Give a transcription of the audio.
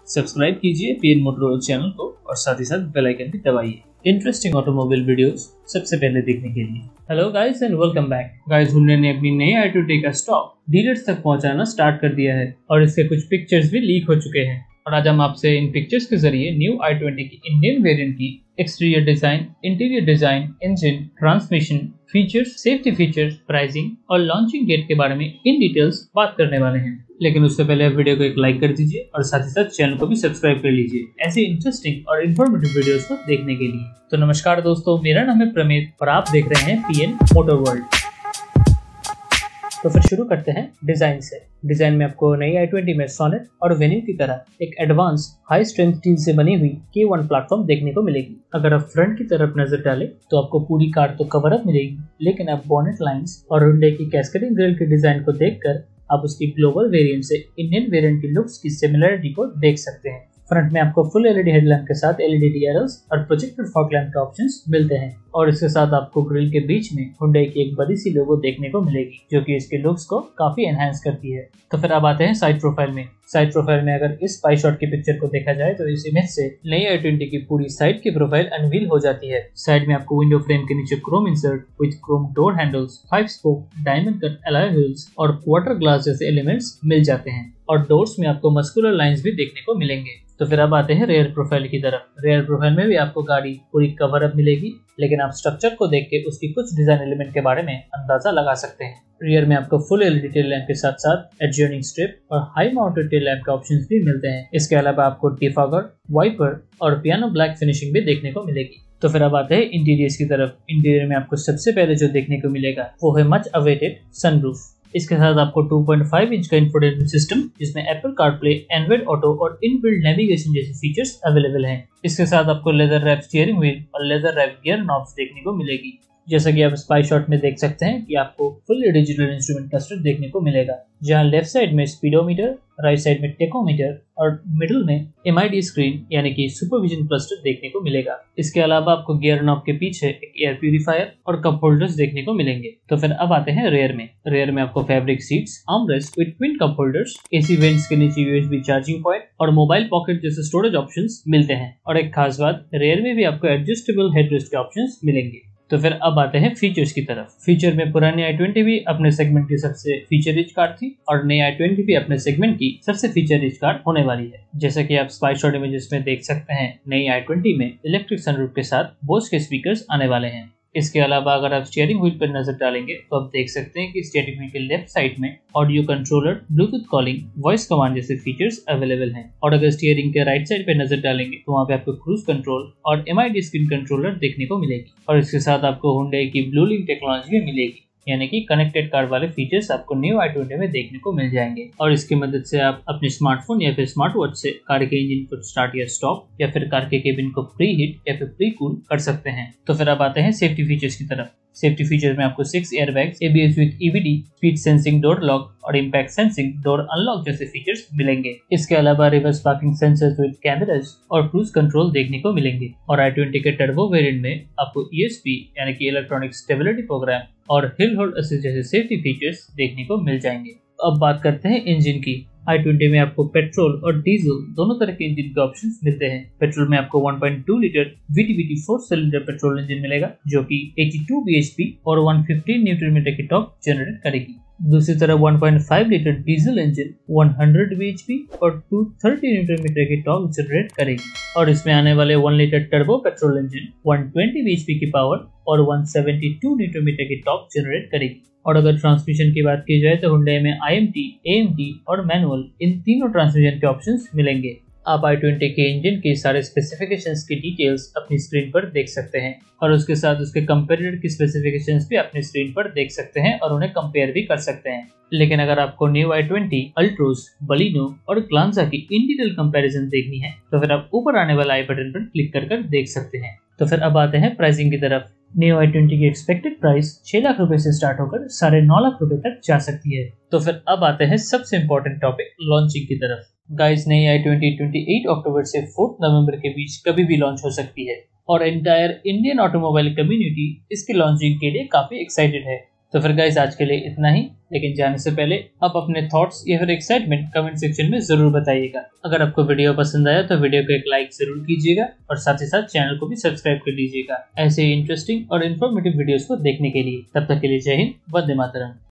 Subscribe कीजिए PN मोटरोल channel को और साथ ही साथ बेल आइकन भी दबाइए इंटरेस्टिंग ऑटोमोबाइल वीडियोस सबसे पहले देखने के लिए। Hello guys and welcome back. Guys, Hyundai ने अपनी नई i20 का स्टॉक डीलर्स तक पहुंचाना स्टार्ट कर दिया है और इसके कुछ पिक्चर्स भी लीक हो चुके हैं और आज हम आपसे इन पिक्चर्स के जरिए न्यू i20 की इंडियन वेरिएंट की exterior design, interior design, engine, transmission, features, safety features, pricing और लॉन्चिंग डेट के बारे में इन डिटेल्स बात करने वाले हैं। लेकिन उससे पहले आप वीडियो को एक लाइक कर दीजिए और साथ ही साथ चैनल को भी सब्सक्राइब कर लीजिए ऐसे इंटरेस्टिंग और इन्फॉर्मेटिव वीडियोस को देखने के लिए। तो नमस्कार दोस्तों, मेरा नाम है प्रमेत और आप देख रहे हैं पीएन मोटर वर्ल्ड। तो फिर शुरू करते हैं डिजाइन से। डिजाइन में आपको नई i20 में सोनेट और वेन्यू की तरह एक एडवांस हाई स्ट्रेंथ स्टील से बनी हुई K1 प्लेटफॉर्म देखने को मिलेगी। अगर आप फ्रंट की तरफ नजर डालें तो आपको पूरी कार तो कवर अप मिलेगी, लेकिन आप बोनेट लाइंस और हुंडई की कैस्केडिंग ग्रिल के डिजाइन को देखकर आप उसकी ग्लोबल वेरिएंट से इंडियन वेरिएंट की लुक्स की सिमिलरिटी को देख सकते हैं। फ्रंट में आपको फुल एलईडी हेडलैम्प के साथ एलईडी DRLs और प्रोजेक्टेड फॉग लैम्प के ऑप्शंस मिलते हैं और इसके साथ आपको ग्रिल के बीच में हुंडई की एक बड़ी सी लोगो देखने को मिलेगी जो कि इसके लुक्स को काफी एनहांस करती है। तो फिर अब आते हैं साइड प्रोफाइल में। साइड प्रोफाइल में अगर इस पाई शॉट की पिक्चर को देखा जाए तो इस इमेज से नई i20 की पूरी साइड की प्रोफाइल अनवील हो जाती है। साइड में आपको विंडो फ्रेम के नीचे chrome insert with chrome door handles, 5 spoke diamond cut alloy wheels और क्वार्टर ग्लास जैसे एलिमेंट्स मिल जाते हैं और डोर्स में आपको मस्कुलर लाइंस भी देखने को मिलेंगे। तो फिर अब आते हैं रेयर प्रोफाइल की तरफ। रेयर प्रोफाइल में भी आपको गाड़ी पूरी कवर अप मिलेगी, लेकिन आप स्ट्रक्चर को देख के उसकी कुछ डिजाइन एलिमेंट के बारे में अंदाजा लगा सकते हैं। रियर में आपको फुल एलईडी टेल लैंप के साथ साथ एडजर्निंग स्ट्रिप और हाई माउंटेड टेल लैंप के ऑप्शंस भी मिलते हैं। इसके अलावा आपको डिफॉगर, वाइपर और पियानो ब्लैक फिनिशिंग भी देखने को मिलेगी। तो फिर अब आते हैं इंटीरियर्स की तरफ। इंटीरियर में आपको सबसे पहले जो देखने को मिलेगा वो है मच अवेटेड सनरूफ। इसके साथ आपको 2.5 इंच का इंफोटेनमेंट सिस्टम जिसमें एप्पल कारप्ले, एंड्रॉइड ऑटो और इनबिल्ट नेविगेशन जैसे फीचर्स अवेलेबल हैं। इसके साथ आपको लेदर रैप स्टीयरिंग व्हील और लेदर रैप गियर नॉब्स देखने को मिलेगी। जैसा कि आप स्पाई शॉट में देख सकते हैं कि आपको फुल डिजिटल इंस्ट्रूमेंट क्लस्टर देखने को मिलेगा, जहां लेफ्ट साइड में स्पीडोमीटर, राइट साइड में टेकोमीटर और मिडिल में MID स्क्रीन यानी कि सुपरविजन क्लस्टर देखने को मिलेगा। इसके अलावा आपको गियर नॉब के पीछे एक एयर प्यूरिफायर और कप होल्डर्स देखने को मिलेंगे। तो फिर अब आते हैं रेयर में। रेयर में आपको fabric seats, armrest with twin cup holders, AC vents के नीचे USB चार्जिंग पॉइंट और मोबाइल पॉकेट जैसे स्टोरेज ऑप्शंस मिलते हैं। और एक खास बात, रेयर में भी आपको एडजस्टेबल हेडरेस्ट के ऑप्शंस मिलेंगे। तो फिर अब आते हैं फीचर्स की तरफ। फीचर में पुरानी i20 भी अपने सेगमेंट की सबसे फीचर रिच कार थी और नई i20 भी अपने सेगमेंट की सबसे फीचर रिच कार होने वाली है। जैसा कि आप स्पाई शॉट इमेजेस में देख सकते हैं, नई i20 में इलेक्ट्रिक सनरूफ के साथ बोस के स्पीकर्स आने वाले हैं। इसके अलावा अगर आप स्टीयरिंग व्हील पर नजर डालेंगे तो आप देख सकते हैं कि स्टीयरिंग व्हील के लेफ्ट साइड में audio controller, Bluetooth calling, voice command जैसे फीचर्स अवेलेबल हैं। और अगर स्टीयरिंग के राइट साइड पे नजर डालेंगे तो वहाँ पे आपको क्रूज कंट्रोल और MID स्क्रीन कंट्रोलर देखने को मिलेगी। और इसके साथ आपको हुंडई की ब्लू लिंक टेक्नोलॉजी भी मिलेगी, यानी कि कनेक्टेड कार वाले फीचर्स आपको न्यू i20 में देखने को मिल जाएंगे। और इसकी मदद से आप अपने स्मार्टफोन या फिर स्मार्ट वॉच से कार के इंजन को स्टार्ट या स्टॉप या फिर कार के केबिन को प्री हीट या फिर प्री कूल कर सकते हैं। तो फिर अब आते हैं सेफ्टी फीचर्स की तरफ। सेफ्टी फीचर्स में आपको 6 airbags, ABS with EBD, speed sensing door lock और इम्पैक्ट सेंसिंग डोर अनलॉक जैसे फीचर्स मिलेंगे। इसके अलावा reverse parking sensors with cameras और क्रूज कंट्रोल देखने को मिलेंगे। और i20 के टर्बो वेरिएंट में आपको ESP यानी कि इलेक्ट्रॉनिक स्टेबिलिटी प्रोग्राम और हिल होल्ड असिस्ट जैसे सेफ्टी फीचर्स देखने को मिल जाएंगे। अब बात करते हैं इंजन की। i20 में आपको पेट्रोल और डीजल दोनों तरह के इंजन के ऑप्शंस मिलते हैं। पेट्रोल में आपको 1.2 litre VTVT 4 cylinder petrol engine मिलेगा जो कि 82 bhp और 115 न्यूटन मीटर की टॉर्क जनरेट करेगी। दूसरी तरफ 1.5 लीटर डीजल इंजन 100 bhp और 230 न्यूटन मीटर की टॉर्क जनरेट करेगी। और इसमें आने वाले 1 litre turbo petrol engine 120 bhp की पावर और 172 न्यूटन मीटर की टॉर्क जनरेट करेगी। और अगर ट्रांसमिशन की बात की जाए तो हुंडई में IMT, AMT और मैनुअल इन तीनों ट्रांसमिशन के ऑप्शंस मिलेंगे। आप i20 के इंजन के सारे स्पेसिफिकेशंस की डिटेल्स अपनी स्क्रीन पर देख सकते हैं और उसके साथ उसके कंपेरेटर की स्पेसिफिकेशंस भी अपनी स्क्रीन पर देख सकते हैं और उन्हें कंपेयर भी कर सकते हैं। लेकिन अगर आपको न्यू i20, अल्ट्रोस, बलिनो और ग्लांजा की इन डिटेल कंपैरिजन देखनी है तो फिर आप ऊपर आने वाला आई बटन पर क्लिक कर देख सकते हैं। तो फिर अब आते हैं प्राइसिंग की तरफ। न्यू i20 की एक्सपेक्टेड प्राइस 6 लाख रुपए से स्टार्ट होकर 9.5 लाख रुपए तक जा सकती है। तो फिर अब आते हैं सबसे इम्पोर्टेंट टॉपिक, लॉन्चिंग की तरफ। गाइस, नई i20 28 अक्टूबर से 4 नवंबर के बीच कभी भी लॉन्च हो सकती है और एंटायर इंडियन ऑटोमोबाइल कम्युनिटी इसकी लॉन्चिंग के लिए काफी एक्साइटेड है। तो फिर गाइस, आज के लिए इतना ही। लेकिन जाने से पहले आप अपने थॉट्स या फिर एक्साइटमेंट कमेंट सेक्शन में जरूर बताइएगा। अगर आपको वीडियो पसंद आया तो वीडियो को एक लाइक जरूर कीजिएगा और साथ ही साथ चैनल को भी सब्सक्राइब कर लीजिएगा ऐसे इंटरेस्टिंग और इन्फॉर्मेटिव वीडियोस को देखने के लिए। तब तक के लिए जय हिंद, वंदे मातरम।